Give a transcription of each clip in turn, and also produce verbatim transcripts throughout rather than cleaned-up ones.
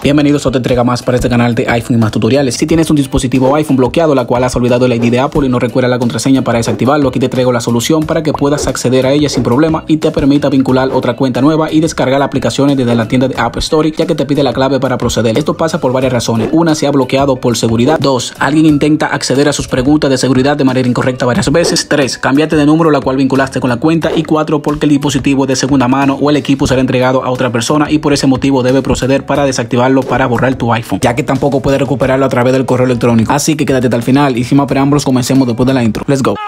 Bienvenidos a otra entrega más para este canal de iPhone y más tutoriales. Si tienes un dispositivo iPhone bloqueado, la cual has olvidado el I D de Apple y no recuerda la contraseña para desactivarlo, aquí te traigo la solución para que puedas acceder a ella sin problema y te permita vincular otra cuenta nueva y descargar aplicaciones desde la tienda de App Store, ya que te pide la clave para proceder. Esto pasa por varias razones. Una, se ha bloqueado por seguridad. Dos, alguien intenta acceder a sus preguntas de seguridad de manera incorrecta varias veces. Tres, cambiaste de número la cual vinculaste con la cuenta. Y cuatro, porque el dispositivo es de segunda mano o el equipo será entregado a otra persona y por ese motivo debe proceder para desactivarlo para borrar tu iPhone, ya que tampoco puede recuperarlo a través del correo electrónico. Así que quédate hasta el final y sin más preámbulos comencemos después de la intro. Let's go.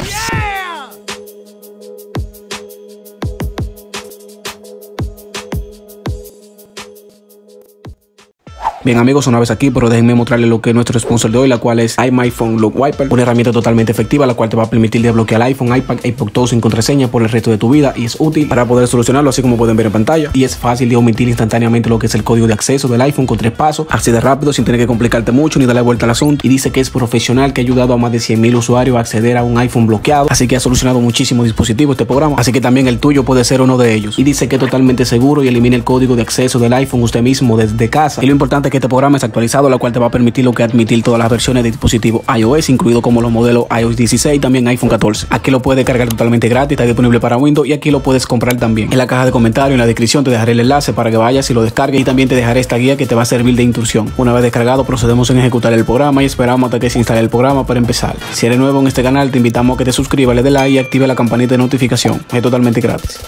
Bien amigos, una vez aquí, pero déjenme mostrarles lo que es nuestro sponsor de hoy, la cual es iMyPhone Lock Wiper, una herramienta totalmente efectiva, la cual te va a permitir desbloquear el iPhone, iPad, iPod todo sin contraseña por el resto de tu vida y es útil para poder solucionarlo así como pueden ver en pantalla y es fácil de omitir instantáneamente lo que es el código de acceso del iPhone con tres pasos, así de rápido sin tener que complicarte mucho ni darle vuelta al asunto y dice que es profesional, que ha ayudado a más de cien mil usuarios a acceder a un iPhone bloqueado, así que ha solucionado muchísimos dispositivos este programa, así que también el tuyo puede ser uno de ellos y dice que es totalmente seguro y elimina el código de acceso del iPhone usted mismo desde casa y lo importante es que este programa es actualizado, la cual te va a permitir lo que admitir todas las versiones de dispositivos iOS, incluido como los modelos iOS dieciséis y también iPhone catorce. Aquí lo puedes cargar totalmente gratis, está disponible para Windows y aquí lo puedes comprar también. En la caja de comentarios, en la descripción te dejaré el enlace para que vayas y lo descargues y también te dejaré esta guía que te va a servir de instrucción. Una vez descargado, procedemos en ejecutar el programa y esperamos hasta que se instale el programa para empezar. Si eres nuevo en este canal, te invitamos a que te suscribas, le des like y active la campanita de notificación. Es totalmente gratis.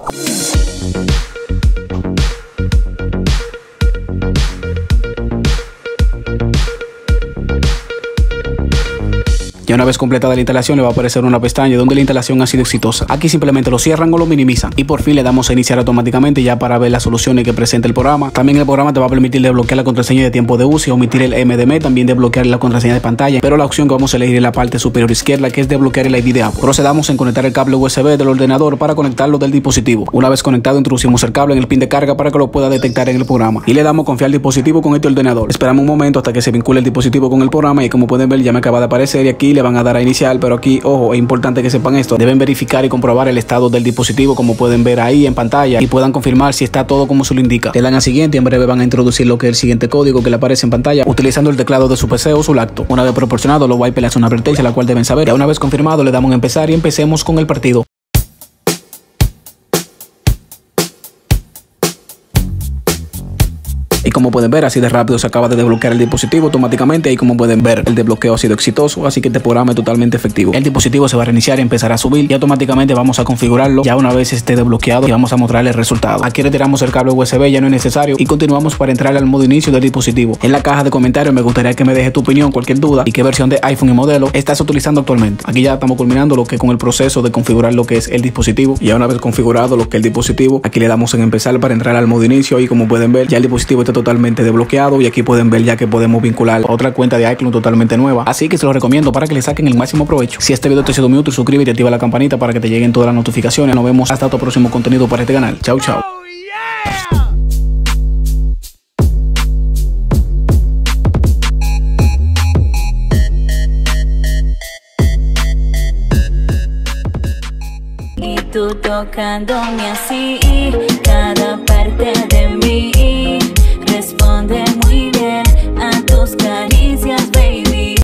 Ya una vez completada la instalación le va a aparecer una pestaña donde la instalación ha sido exitosa. Aquí simplemente lo cierran o lo minimizan y por fin le damos a iniciar automáticamente ya para ver las soluciones que presenta el programa. También el programa te va a permitir desbloquear la contraseña de tiempo de uso y omitir el M D M, también desbloquear la contraseña de pantalla, pero la opción que vamos a elegir es la parte superior izquierda, que es desbloquear el I D de Apple. Procedamos en conectar el cable U S B del ordenador para conectarlo del dispositivo. Una vez conectado, introducimos el cable en el pin de carga para que lo pueda detectar en el programa y le damos confiar el dispositivo con este ordenador. Esperamos un momento hasta que se vincule el dispositivo con el programa y como pueden ver ya me acaba de aparecer y aquí le van a dar a iniciar, pero aquí, ojo, es importante que sepan esto, deben verificar y comprobar el estado del dispositivo como pueden ver ahí en pantalla y puedan confirmar si está todo como se lo indica. Le dan a siguiente y en breve van a introducir lo que es el siguiente código que le aparece en pantalla utilizando el teclado de su P C o su laptop. Una vez proporcionado, los wipers le hacen una advertencia la cual deben saber. Ya una vez confirmado, le damos a empezar y empecemos con el partido. Y como pueden ver, así de rápido se acaba de desbloquear el dispositivo automáticamente y como pueden ver, el desbloqueo ha sido exitoso, así que este programa es totalmente efectivo. El dispositivo se va a reiniciar y empezará a subir y automáticamente vamos a configurarlo ya una vez esté desbloqueado y vamos a mostrarle el resultado. Aquí retiramos el cable U S B, ya no es necesario y continuamos para entrar al modo inicio del dispositivo. En la caja de comentarios me gustaría que me dejes tu opinión, cualquier duda y qué versión de iPhone y modelo estás utilizando actualmente. Aquí ya estamos culminando lo que con el proceso de configurar lo que es el dispositivo y ya una vez configurado lo que es el dispositivo, aquí le damos en empezar para entrar al modo inicio y como pueden ver ya el dispositivo está totalmente desbloqueado y aquí pueden ver ya que podemos vincular otra cuenta de iCloud totalmente nueva, así que se los recomiendo para que le saquen el máximo provecho. Si este video te ha sido muy útil, suscríbete y activa la campanita para que te lleguen todas las notificaciones. Nos vemos hasta otro próximo contenido para este canal. Chau chau. Y tú tocándome así, cada parte de mí responde muy bien a tus caricias, baby.